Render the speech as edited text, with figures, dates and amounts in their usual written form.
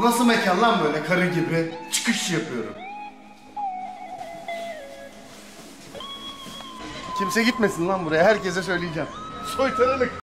Bu nasıl mekan lan böyle karı gibi? Çıkış yapıyorum. Kimse gitmesin lan buraya. Herkese söyleyeceğim. Soytarılık.